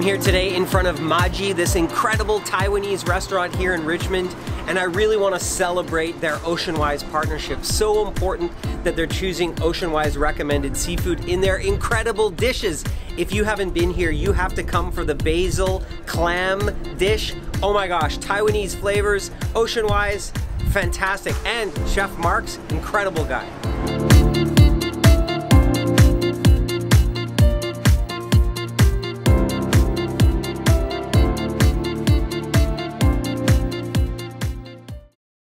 here today in front of Maji, this incredible Taiwanese restaurant here in Richmond, and I really want to celebrate their Ocean Wise partnership. So important that they're choosing Ocean Wise recommended seafood in their incredible dishes. If you haven't been here, you have to come for the basil clam dish. Oh my gosh, Taiwanese flavors, Ocean Wise, fantastic, and Chef Markx, incredible guy.